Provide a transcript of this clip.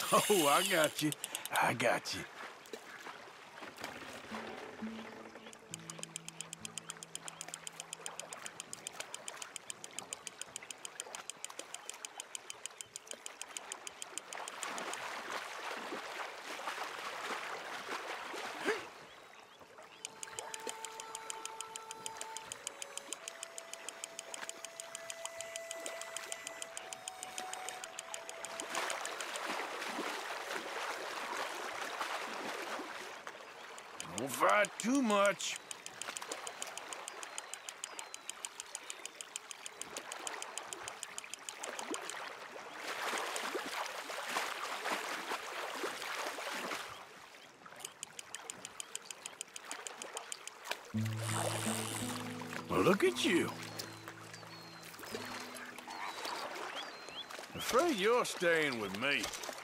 Oh, I got you. I got you. Don't fight too much. Well, look at you. Afraid you're staying with me.